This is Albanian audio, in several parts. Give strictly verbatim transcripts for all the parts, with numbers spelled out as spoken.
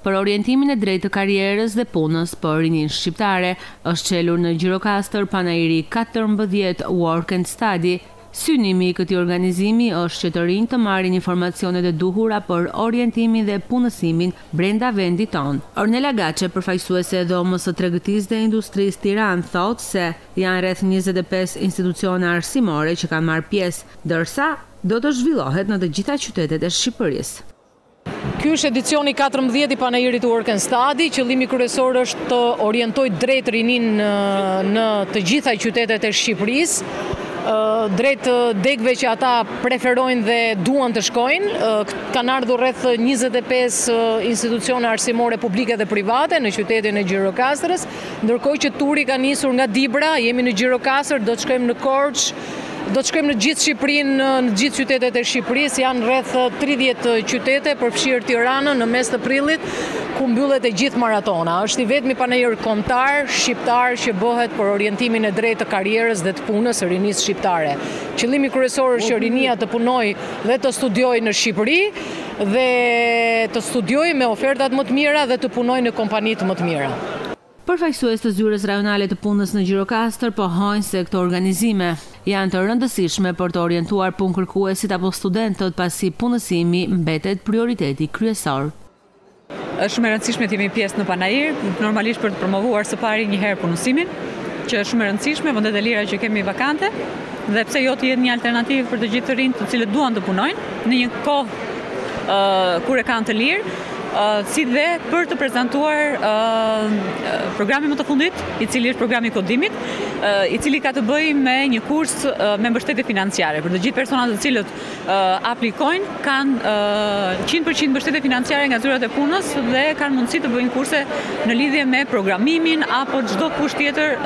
për orientimin e drejtë të karrierës dhe punës për rinin shqiptare. Është çelur në Gjirokastër panairi katërmbëdhjetë Work and Study. Synimi i këtij organizimi është që të rinjtë të marrin informacionet e duhura për orientimin dhe punësimin brenda vendit tonë. Ornella Gaçe, përfaqësuese e dhomës së Tregtisë dhe Industrisë Tiranë, thotë se janë rreth njëzet e pesë institucione arsimore që kanë marrë pjesë, ndërsa do të zhvillohet në të gjitha qytetet e Shqipërisë. Ky është edicioni katërmbëdhjetë i panairit Work and Study. Qëllimi kryesor është të orientojë drejt rinin në të gjitha qytetet e Shqipërisë, drejt degëve që ata preferojnë dhe duan të shkojnë. Kanë ardhur rreth njëzet e pesë institucione arsimore publike dhe private në qytetin e Gjirokastrës, ndërkohë që turi ka nisur nga Dibra, jemi në Gjirokastër, do të shkojmë në Korç, do të shkojmë në gjithë Shqipërinë, në gjithë qytetet e Shqipërisë, janë rreth tridhjetë qytete, përfshirë Tiranën në mes të prillit, ku mbyllet e gjithë maratona. Është i vetmi panair kombëtar shqiptar që bëhet për orientimin e drejtë të karrierës dhe të punës së rinisë shqiptare. Qëllimi kryesor është që rinia të punojë dhe të studiojë në Shqipëri dhe të studiojë me ofertat më të mira dhe të punojë në kompani më të mira. Përfaqësues të zyrës rajonale të punës në Gjirokastër pohojnë se këto organizime janë të rëndësishme për të orientuar punëkërkuesit apo studentët, pasi punësimi mbetet prioriteti kryesor. Është shumë e rëndësishme të jemi pjesë në panair, normalisht për të promovuar së pari një herë punësimin, që është shumë e rëndësishme, vendet e lira që kemi vakante, dhe pse jo të jetë një alternativë për të gjithë të rinjtë të cilët duan të punojnë në një kohë uh, kur e kanë të lirë. Uh, si dhe për të prezantuar uh, programi më të fundit, i cili është programi i kodimit, uh, i cili ka të bëjë me një kurs uh, me mbështetje financiare. Për të gjithë personat të cilët uh, aplikojnë, kanë uh, njëqind përqind mbështetje financiare nga zyrat e punës dhe kanë mundësi të bëjnë kurse në lidhje me programimin apo çdo kusht tjetër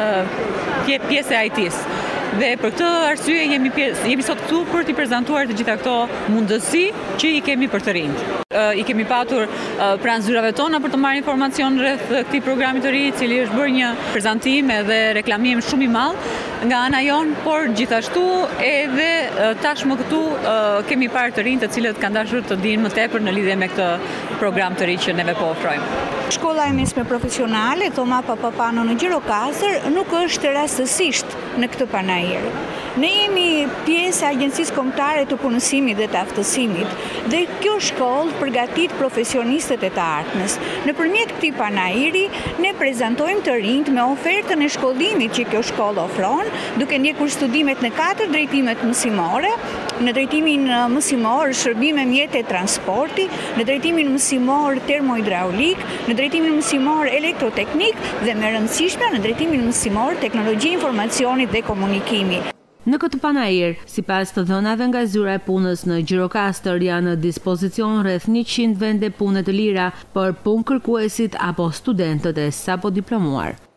uh, pjesë e I T-s. Dhe për këtë arsye jemi, pjesë, jemi sot këtu për t'i prezantuar të gjitha këto mundësi që i kemi për të rinjt. Uh, I kemi patur uh, pranë zyrave tona për të marrë informacion rreth këtij programi të ri, i cili është bërë një prezantim edhe reklamim shumë i madh nga ana jon, por gjithashtu edhe uh, tashmë këtu uh, kemi parë të rinj të cilët kanë dashur të dinë më tepër në lidhje me këtë program të ri që neve po ofrojmë. Shkolla e mesme profesionale Thoma Papa Pano në Gjirokastër nuk është rastësisht në këtë panair. Ne jemi pjesë e Agjencisë Kombëtare të Punësimit dhe të Aftësimit dhe kjo shkollë përgatit profesionistët e të ardhmes. Nëpërmjet këtij panairi ne prezantojmë të rinjt me ofertën e shkollimit që kjo shkollë ofron, duke ndjekur studimet në katër drejtimet mësimore, në drejtimin mësimor shërbime mjete transporti, në drejtimin mësimor termohidraulik, në drejtimin mësimor elektroteknik dhe më rëndësishme në drejtimin mësimor teknologji informacionit dhe komunikimi. Në këtë panair, sipas të dhënave nga zyra e punës në Gjirokastër, janë në dispozicion rreth njëqind vende pune të lira për punëkërkuesit apo studentët e sapo diplomuar.